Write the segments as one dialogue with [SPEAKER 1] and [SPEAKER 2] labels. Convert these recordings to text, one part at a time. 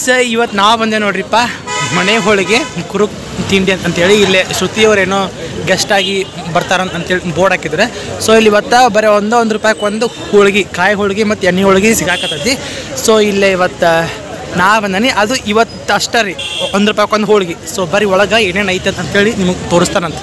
[SPEAKER 1] ಇವತ್ತು ನಾವು ಬಂದೆ ನೋಡ್ರಿಪ್ಪ ಮನೆ ಹೋಳಿಗೆ ಕುರುಕ್ ತಿಂಡಿ ಅಂತೇಳಿ ಇಲ್ಲೇ ಶ್ರುತಿಯವರೇನೋ ಗೆಸ್ಟ್ ಆಗಿ ಬರ್ತಾರಂತೇಳಿ ಬೋರ್ಡ್ ಹಾಕಿದ್ರೆ. ಸೊ ಇಲ್ಲಿ ಇವತ್ತು ಬರೀ ಒಂದು ರೂಪಾಯಿಗೆ ಒಂದು ಹೋಳಿಗೆ, ಕಾಯಿ ಹೋಳಿಗೆ ಮತ್ತು ಎಣ್ಣೆ ಹೋಳಿಗೆ ಸಿಗಾಕತ್ತೈತಿ. ಸೊ ಇಲ್ಲೇ ಇವತ್ತು ನಾ ಬಂದನಿ, ಅದು ಇವತ್ತು ಅಷ್ಟೇ ರೀ, 1 ರೂಪಾಯಿಗೆ ಒಂದು ಹೋಳಿಗೆ. ಸೊ ಬರೀ ಒಳಗೆ ಏನೇನು ಐತೆ ಅಂತೇಳಿ ನಿಮಗೆ ತೋರಿಸ್ತಾನಂತ.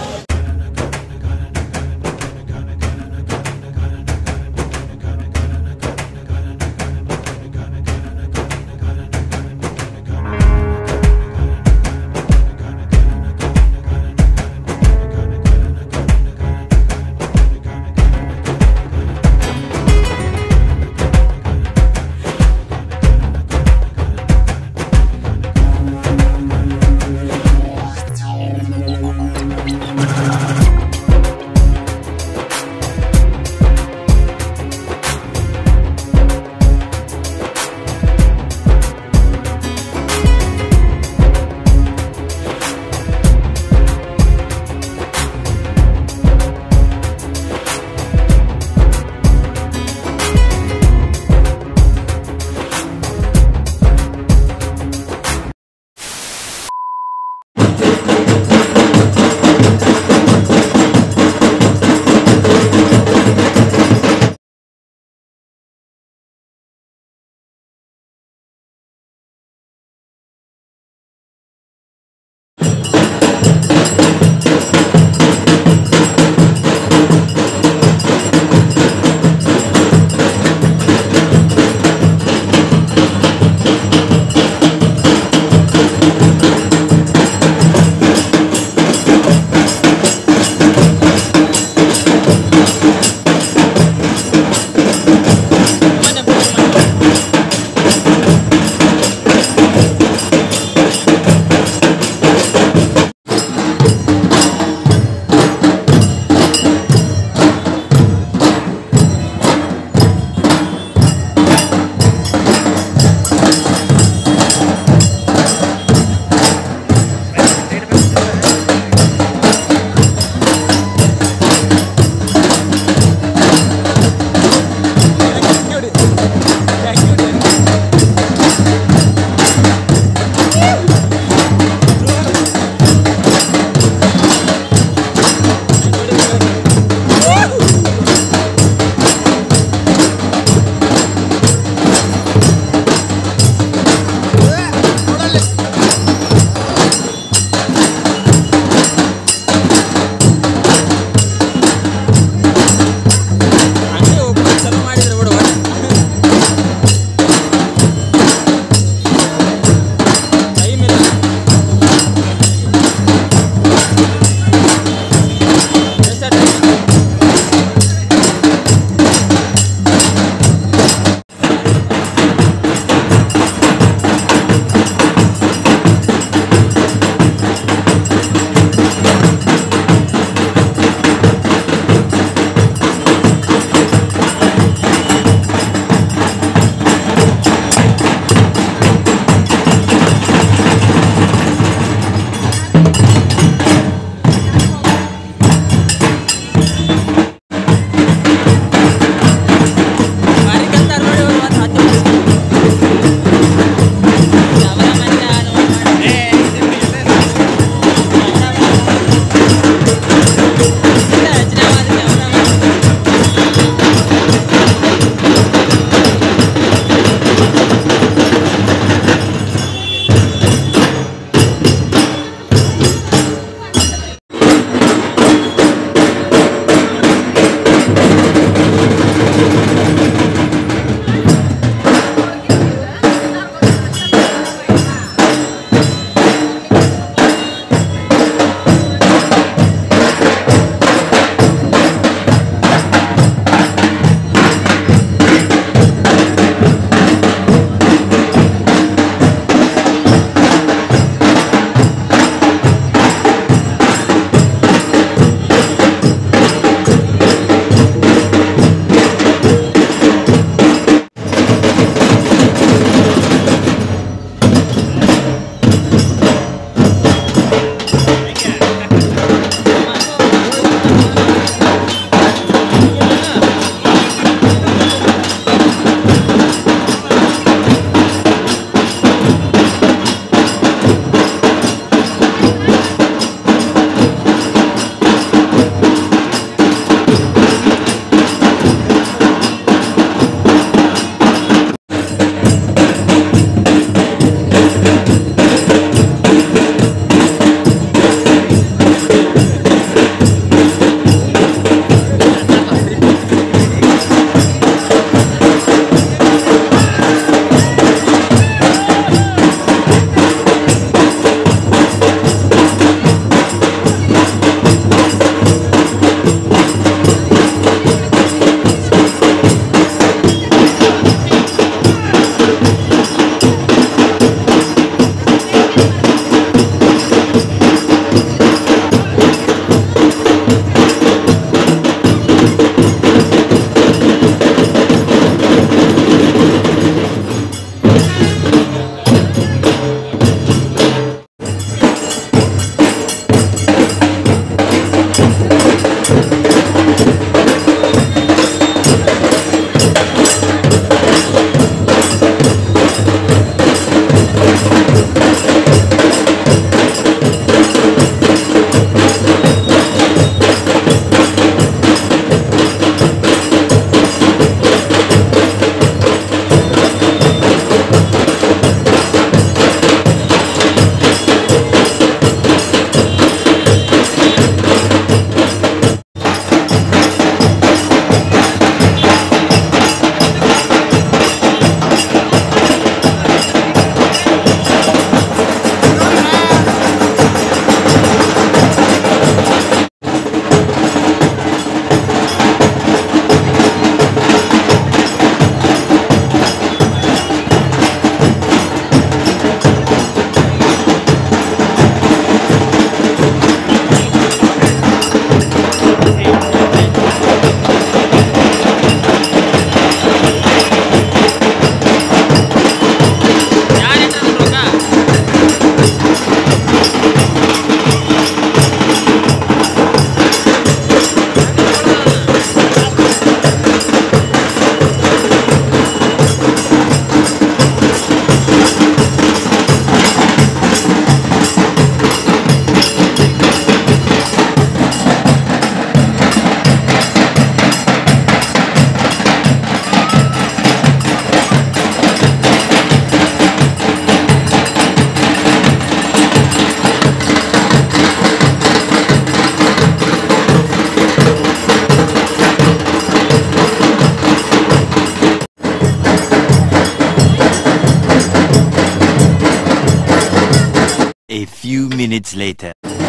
[SPEAKER 2] A few minutes later.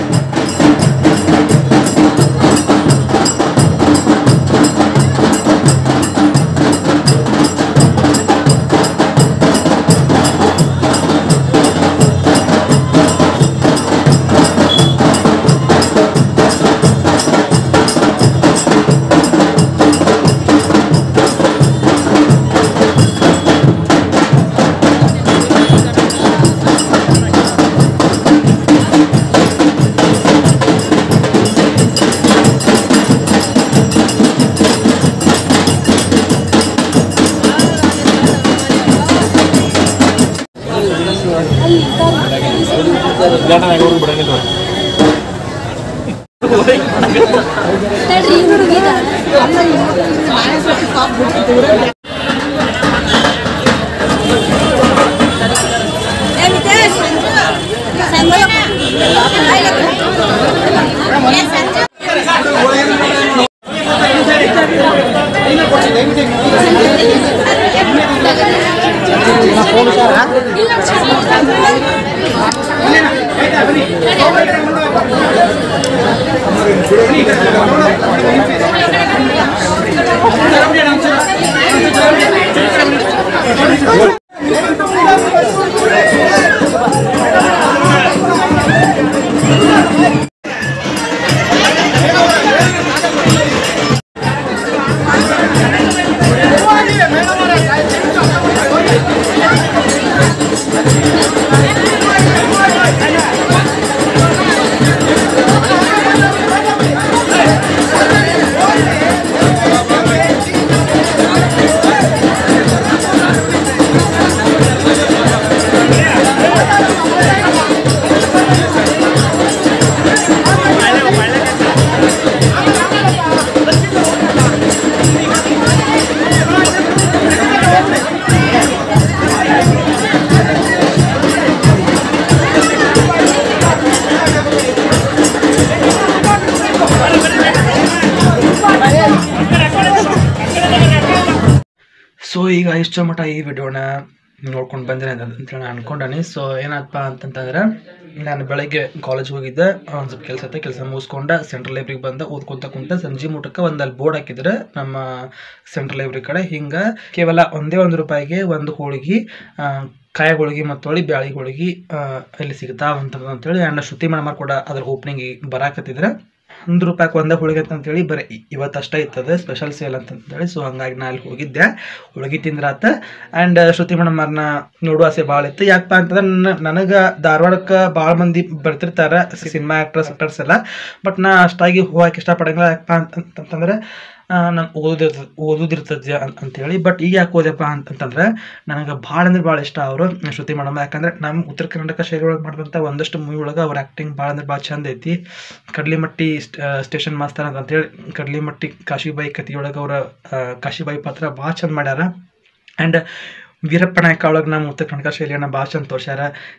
[SPEAKER 1] So ಈಗ ಇಷ್ಟು ಮಟ್ಟ ಈ ವಿಡಿಯೋನ ನೋಡ್ಕೊಂಡು ಬಂದರೆ ಅಂತೇಳಿ ನಾನು ಅನ್ಕೊಂಡಾನೆ. ಸೊ ಏನಪ್ಪ ಅಂತಂತಂದ್ರೆ ನಾನು ಬೆಳಗ್ಗೆ ಕಾಲೇಜ್ ಹೋಗಿದ್ದೆ, ಒಂದು ಸ್ವಲ್ಪ ಕೆಲಸ ಇತ್ತು, ಕೆಲಸ ಮುಗಿಸ್ಕೊಂಡೆ ಸೆಂಟ್ರಲ್ ಲೈಬ್ರಿಗೆ ಬಂದೆ. ಓದ್ಕೊತ ಕುಂತ ಸಂಜೆ ಮುಟ್ಟಕ್ಕೆ ಅಲ್ಲಿ ಬೋರ್ಡ್ ಹಾಕಿದ್ರೆ ನಮ್ಮ ಸೆಂಟ್ರಲ್ ಲೈಬ್ರರಿ ಕಡೆ ಹಿಂಗೆ ಕೇವಲ ಒಂದೇ ₹1 ಒಂದು ಹೋಳಿಗೆ, ಕಾಯಿ ಹೋಳಿಗೆ ಮತ್ತು ಬ್ಯಾಳಿ ಹೋಳಿಗೆ ಇಲ್ಲಿ ಸಿಗ್ತಾವಂತೇಳಿ ಆ್ಯಂಡ್ ಶ್ರುತಿ ಮೇಡಮ್ ಕೂಡ ಅದ್ರ ಓಪನಿಂಗ್ ಬರಾಕತ್ತಿದ್ರೆ ₹1 ಒಂದೇ ಹೋಳಿಗೆ ಅಂತೇಳಿ ಬರೀ ಇವತ್ತಷ್ಟೇ ಇರ್ತದೆ ಸ್ಪೆಷಲ್ ಸೇಲ್ ಅಂತಂತೇಳಿ. ಸೊ ಹಂಗಾಗಿ ನಾನು ಅಲ್ಲಿ ಹೋಗಿದ್ದೆ, ಹೋಳಿಗೆ ತಿಂದ್ರಾತ. ಆ್ಯಂಡ್ ಶ್ರುತಿ ಮೇಡಮ್ನ ನೋಡುವ ಆಸೆ ಭಾಳ ಇತ್ತು. ಯಾಕಪ್ಪ ಅಂತಂದ್ರೆ ನನಗೆ ಧಾರವಾಡಕ್ಕೆ ಭಾಳ ಮಂದಿ ಬರ್ತಿರ್ತಾರೆ ಸಿನಿಮಾ ಆ್ಯಕ್ಟರ್ಸ್ ಎಲ್ಲ, ಬಟ್ ನಾ ಅಷ್ಟಾಗಿ ಹೋಗಕ್ಕೆ ಇಷ್ಟಪಡಂಗಿಲ್ಲ. ಯಾಕಪ್ಪ ಅಂತಂತಂದ್ರೆ ನಾನು ಓದೋದಿರ್ತದೆ ಅಂಥೇಳಿ. ಬಟ್ ಈಗ ಯಾಕೆ ಓದಪ್ಪ ಅಂತಂತಂದ್ರೆ ನನಗೆ ಭಾಳ ಅಂದ್ರೆ ಭಾಳ ಇಷ್ಟ ಅವರು ಶ್ರುತಿ ಮೇಡಮ್. ಯಾಕಂದ್ರೆ ನಮ್ಮ ಉತ್ತರ ಕರ್ನಾಟಕ ಶೈಲಿ ಒಳಗೆ ಮಾಡಿದಂಥ ಒಂದಷ್ಟು ಮೂವಿ ಒಳಗೆ ಅವ್ರ ಆ್ಯಕ್ಟಿಂಗ್ ಭಾಳ ಅಂದ್ರೆ ಭಾಳ ಚಂದ ಐತಿ. ಕಡ್ಲಿಮಟ್ಟಿ ಸ್ಟೇಷನ್ ಮಾಸ್ತರ್ ಅಂತೇಳಿ ಕಡ್ಲಿಮಟ್ಟಿ ಕಾಶಿಬಾಯಿ ಕಥೆಯೊಳಗೆ ಅವರ ಕಾಶಿಬಾಯಿ ಪಾತ್ರ ಭಾಳ ಚಂದ ಮಾಡ್ಯಾರ. ಆ್ಯಂಡ್ ವೀರಪ್ಪ ನಾಯಕ ಒಳಗೆ ನಮ್ಮ ಉತ್ತರ ಕನ್ನಡ ಶೈಲಿಯನ್ನು ಭಾಳ ಚಂದ ತೋರ್ಸ್ಯಾರ.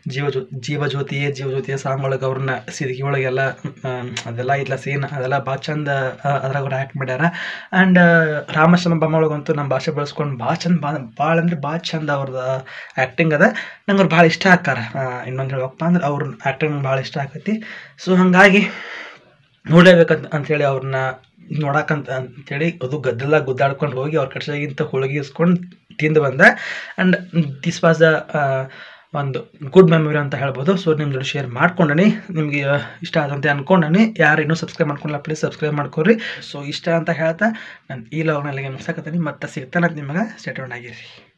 [SPEAKER 1] ಜೀವಜ್ಯೋತಿಯ ಸಾಂಗ್ ಒಳಗೆ ಅವ್ರನ್ನ ಸಿದಗಿ ಒಳಗೆಲ್ಲ ಅದೆಲ್ಲ ಇಲ್ಲ ಸೀನ್ ಅದೆಲ್ಲ ಭಾಳ ಚಂದ ಅದ್ರಾಗ ಅವ್ರು ಆ್ಯಕ್ಟ್ ಮಾಡ್ಯಾರ. ಆ್ಯಂಡ್ ರಾಮಶ್ರಮ ಬೊಮ್ಮ ಒಳಗಂತೂ ನಮ್ಮ ಭಾಷೆ ಬೆಳೆಸ್ಕೊಂಡು ಭಾಳ ಚಂದ ಭಾಳ ಅಂದ್ರೆ ಭಾಳ ಚಂದ ಅವ್ರದ್ದು ಆ್ಯಕ್ಟಿಂಗ್ ಅದ. ನಂಗೆ ಅವ್ರು ಭಾಳ ಇಷ್ಟ ಆಕ್ಕಾರ. ಇನ್ನೊಂದು ಹೇಳಪ್ಪ ಅಂದ್ರೆ ಅವ್ರ ಆ್ಯಕ್ಟಿಂಗ್ ಭಾಳ ಇಷ್ಟ ಆಕೈತಿ. ಸೊ ಹಾಗಾಗಿ ನೋಡಲೇಬೇಕಂತ ಅಂಥೇಳಿ ಅವ್ರನ್ನ ನೋಡಕ್ಕಂತ ಅಂತೇಳಿ ಅದು ಗದ್ದಲ ಗುದ್ದಾಡ್ಕೊಂಡು ಹೋಗಿ ಅವ್ರ ಕಡೆಗಿಂತ ಹೋಳಿಗೆ ಇಸ್ಕೊಂಡು ತಿಂದು ಬಂದೆ. ಆ್ಯಂಡ್ ದಿಸ್ ವಾಸ್ ಒಂದು ಗುಡ್ ಮೆಮೊರಿ ಅಂತ ಹೇಳ್ಬೋದು. ಸೊ ನಿಮ್ಮ ಜೊತೆ ಶೇರ್ ಮಾಡ್ಕೊಂಡನಿ, ನಿಮಗೆ ಇಷ್ಟ ಆದಂತೆ ಅಂದ್ಕೊಂಡನಿ. ಯಾರು ಇನ್ನೂ ಸಬ್ಸ್ಕ್ರೈಬ್ ಮಾಡ್ಕೊಂಡಿಲ್ಲ ಪ್ಲೀಸ್ ಸಬ್ಸ್ಕ್ರೈಬ್ ಮಾಡ್ಕೊರಿ. ಸೊ ಇಷ್ಟ ಅಂತ ಹೇಳ್ತಾ ನಾನು ಈ ಲಾಗ್ನಲ್ಲಿಗೆ ಮುಗಿಸಕತ್ತೀನಿ. ಮತ್ತೆ ಸಿಗ್ತಾನೆ ನಿಮಗೆ ಸ್ಟೇ ಟ್ಯೂನ್ಡ್ ಆಗಿರಿ.